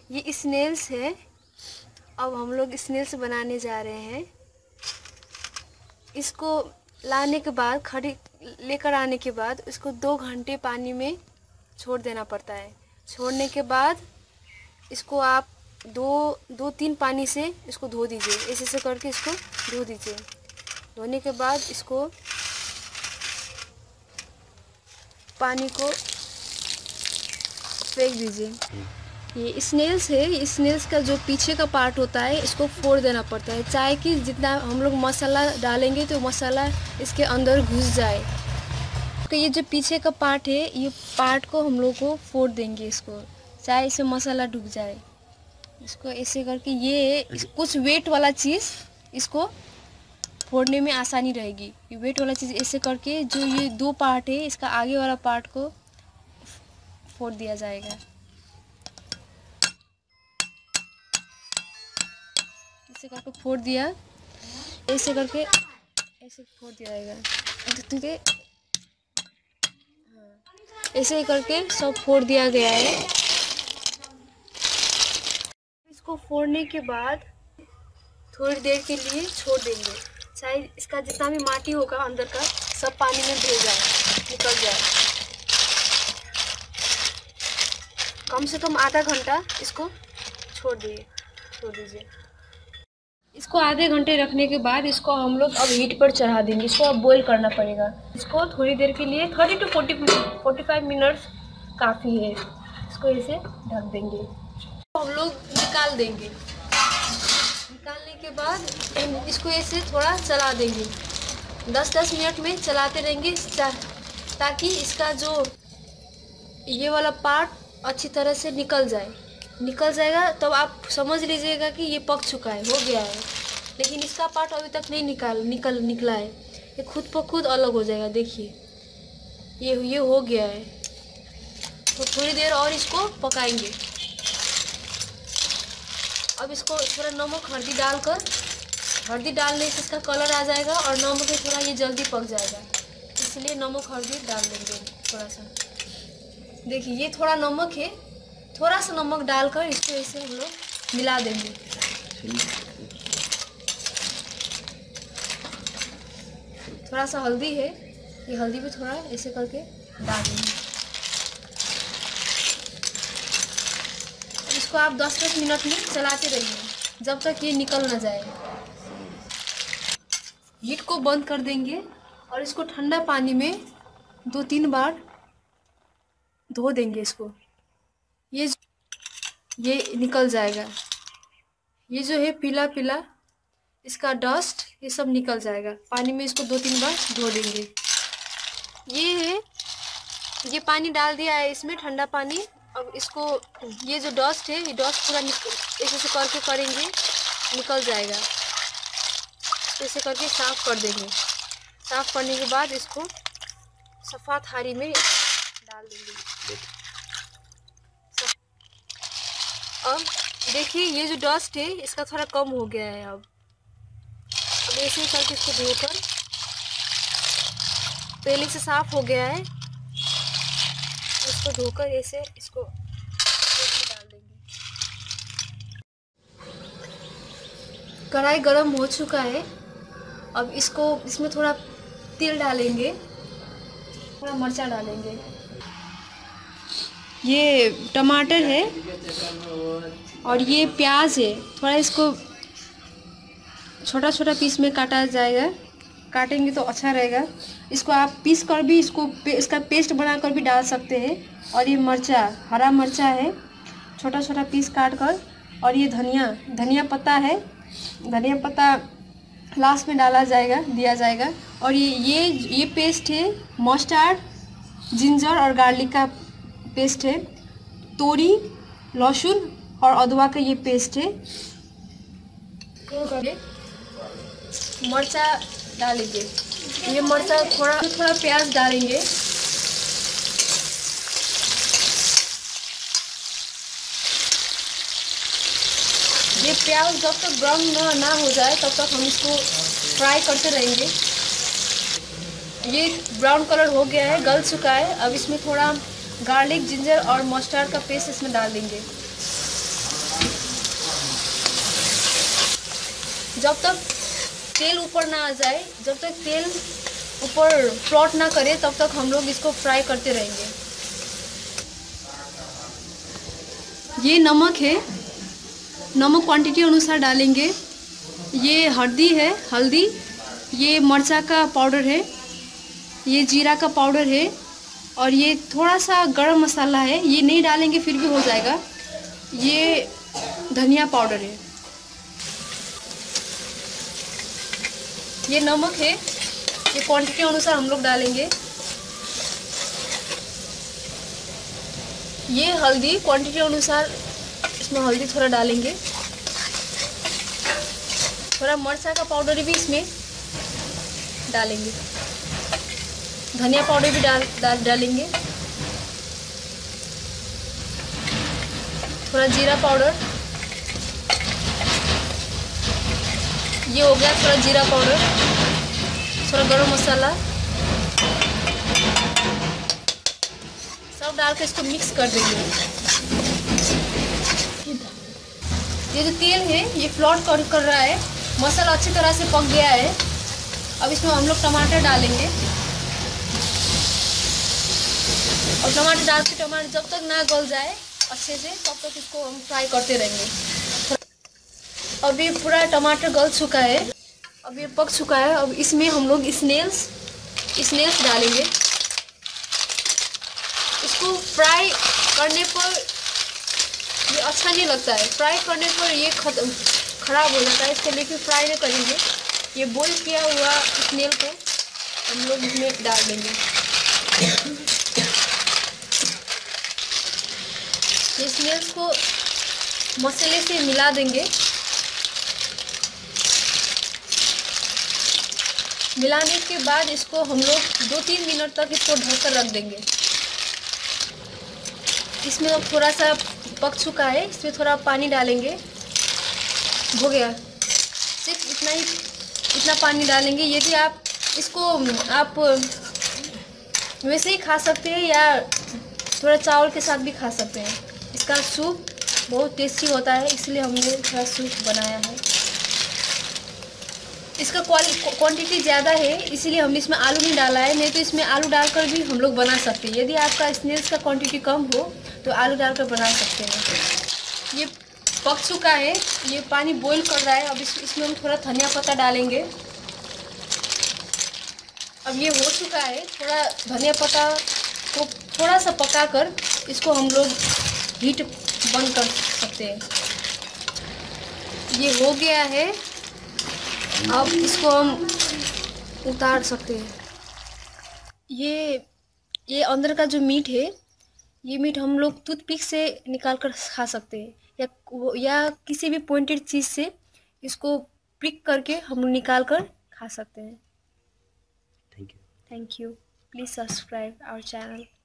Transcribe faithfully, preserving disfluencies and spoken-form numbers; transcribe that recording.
ये स्नेल्स है। अब हम लोग स्नेल्स बनाने जा रहे हैं। इसको लाने के बाद, खरीद लेकर आने के बाद इसको दो घंटे पानी में छोड़ देना पड़ता है। छोड़ने के बाद इसको आप दो दो तीन पानी से इसको धो दीजिए। ऐसे ऐसे करके इसको धो दीजिए। धोने के बाद इसको पानी को फेंक दीजिए। ये स्नेल्स है। ये स्नेल्स का जो पीछे का पार्ट होता है इसको फोड़ देना पड़ता है, चाहे कि जितना हम लोग मसाला डालेंगे तो मसाला इसके अंदर घुस जाए। तो ये जो पीछे का पार्ट है, ये पार्ट को हम लोग को फोड़ देंगे इसको, चाहे इसे मसाला डूब जाए। इसको ऐसे करके ये कुछ वेट वाला चीज़ इसको फोड़ने में आसानी रहेगी। ये वेट वाला चीज़ ऐसे करके जो ये दो पार्ट है इसका आगे वाला पार्ट को फोड़ दिया जाएगा। ऐसे करके फोड़ दिया, ऐसे करके ऐसे फोड़ दिया जाएगा। ठीक है, ऐसे ही करके सब फोड़ दिया गया है। इसको फोड़ने के बाद थोड़ी देर के लिए छोड़ देंगे, चाहे इसका जितना भी माटी होगा अंदर का सब पानी में बह जाए, निकल जाए। कम से कम आधा घंटा इसको छोड़ दिए छोड़ दीजिए। इसको आधे घंटे रखने के बाद इसको हम लोग अब हीट पर चढ़ा देंगे। इसको अब बॉईल करना पड़ेगा। इसको थोड़ी देर के लिए thirty to forty forty five minutes काफ़ी है। इसको ऐसे ढक देंगे। तो हम लोग निकाल देंगे। निकालने के बाद इसको ऐसे थोड़ा चला देंगे। दस दस मिनट में चलाते रहेंगे ताकि इसका जो ये वाला पार्ट अच्छी तरह से निकल जाए। निकल जाएगा तब तो आप समझ लीजिएगा कि ये पक चुका है, हो गया है। लेकिन इसका पार्ट अभी तक नहीं निकाल निकल निकला है, ये खुद ब खुद अलग हो जाएगा। देखिए ये ये हो गया है। तो थोड़ी देर और इसको पकाएंगे। अब इसको थोड़ा नमक हल्दी डालकर, हल्दी डालने से इसका कलर आ जाएगा और नमक से थोड़ा ये जल्दी पक जाएगा, इसलिए नमक हल्दी डाल देंगे थोड़ा सा। देखिए ये थोड़ा नमक है, थोड़ा सा नमक डालकर इसको ऐसे हम लोग मिला देंगे। थोड़ा सा हल्दी है, ये हल्दी भी थोड़ा ऐसे करके डाल देंगे। इसको आप दस दस मिनट में चलाते रहिए जब तक ये निकल ना जाए। हीट को बंद कर देंगे और इसको ठंडा पानी में दो तीन बार धो देंगे। इसको ये ये निकल जाएगा। ये जो है पीला पीला इसका डस्ट ये सब निकल जाएगा। पानी में इसको दो तीन बार धो देंगे। ये है, ये पानी डाल दिया है इसमें, ठंडा पानी। अब इसको ये जो डस्ट है ये डस्ट पूरा निकल ऐसे से करके करेंगे, निकल जाएगा। ऐसे करके साफ़ कर देंगे। साफ़ करने के बाद इसको सफ़ा थाली में डाल देंगे। अब देखिए ये जो डस्ट है इसका थोड़ा कम हो गया है। अब अब ऐसे करके इसको धोकर, पहले से साफ हो गया है, इसको धोकर ऐसे इसको डाल देंगे। कढ़ाई गरम हो चुका है। अब इसको इसमें थोड़ा तेल डालेंगे, थोड़ा मिर्चा डालेंगे। ये टमाटर है और ये प्याज है। थोड़ा इसको छोटा छोटा पीस में काटा जाएगा। काटेंगे तो अच्छा रहेगा। इसको आप पीस कर भी इसको पे, इसका पेस्ट बनाकर भी डाल सकते हैं। और ये मिर्चा, हरा मिर्चा है, छोटा छोटा पीस काट कर। और ये धनिया धनिया पत्ता है, धनिया पत्ता लास्ट में डाला जाएगा, दिया जाएगा। और ये ये ये पेस्ट है मस्टर्ड, जिंजर और गार्लिक का पेस्ट है। तोरी, लहसुन और अदवा का ये पेस्ट है। मिर्चा डालेंगे। ये मिर्चा थोड़ा थोड़ा प्याज डालेंगे। ये प्याज जब तक ब्राउन ना ना हो जाए तब तक हम इसको फ्राई करते रहेंगे। ये ब्राउन कलर हो गया है, गल चुका है। अब इसमें थोड़ा गार्लिक, जिंजर और मस्टर्ड का पेस्ट इसमें डाल देंगे। जब तक तेल ऊपर ना आ जाए, जब तक तेल ऊपर फ्लोट ना करे, तब तक हम लोग इसको फ्राई करते रहेंगे। ये नमक है, नमक क्वांटिटी अनुसार डालेंगे। ये हल्दी है, हल्दी, ये मरचा का पाउडर है, ये जीरा का पाउडर है, और ये थोड़ा सा गरम मसाला है, ये नहीं डालेंगे फिर भी हो जाएगा। ये धनिया पाउडर है। ये नमक है, ये क्वांटिटी अनुसार हम लोग डालेंगे। ये हल्दी क्वांटिटी अनुसार, इसमें हल्दी थोड़ा डालेंगे। थोड़ा मरचा का पाउडर भी इसमें डालेंगे। धनिया पाउडर भी डाल डाल डालेंगे। थोड़ा जीरा पाउडर, ये हो गया थोड़ा जीरा पाउडर। थोड़ा गरम मसाला, सब डाल के इसको मिक्स कर देंगे। ये जो तेल है ये फ्लोट कर कर रहा है, मसाला अच्छी तरह से पक गया है। अब इसमें हम लोग टमाटर डालेंगे, और टमाटर डाल के टमाटर जब तक ना गल जाए अच्छे से, तब तक इसको हम फ्राई करते रहेंगे। अब ये पूरा टमाटर गल चुका है, अब ये पक चुका है। अब इसमें हम लोग स्नेल्स स्नेल्स डालेंगे। इसको फ्राई करने पर ये अच्छा नहीं लगता है, फ्राई करने पर ये खत्म खराब हो जाता है, इसको लेके फ्राई नहीं करेंगे। ये बॉईल किया हुआ स्नेल को हम लोग इसमें डाल देंगे। ये स्नेल्स को मसाले से मिला देंगे। मिलाने के बाद इसको हम लोग दो तीन मिनट तक इसको ढककर रख देंगे। इसमें अब थोड़ा सा पक चुका है, इसमें थोड़ा पानी डालेंगे। हो गया, सिर्फ इतना ही, इतना पानी डालेंगे। यदि आप इसको आप वैसे ही खा सकते हैं या थोड़ा चावल के साथ भी खा सकते हैं। इसका सूप बहुत टेस्टी होता है, इसलिए हमने थोड़ा सूप बनाया है। इसका क्वांटिटी ज़्यादा है, इसीलिए हमने इसमें आलू नहीं डाला है, नहीं तो इसमें आलू डालकर भी हम लोग बना सकते हैं। यदि आपका स्नेल्स का क्वांटिटी कम हो तो आलू डालकर बना सकते हैं। ये पक चुका है, ये पानी बॉईल कर रहा है। अब इस, इसमें हम थोड़ा धनिया पत्ता डालेंगे। अब ये हो चुका है, थोड़ा धनिया पत्ता को थोड़ा सा पकाकर इसको हम लोग हीट बंद कर सकते हैं। ये हो गया है, अब इसको हम उतार सकते हैं। ये ये अंदर का जो मीट है, ये मीट हम लोग टूथपिक से निकाल कर खा सकते हैं, या या किसी भी पॉइंटेड चीज़ से इसको पिक करके हम निकाल कर खा सकते हैं। Thank you thank you. Please subscribe our channel.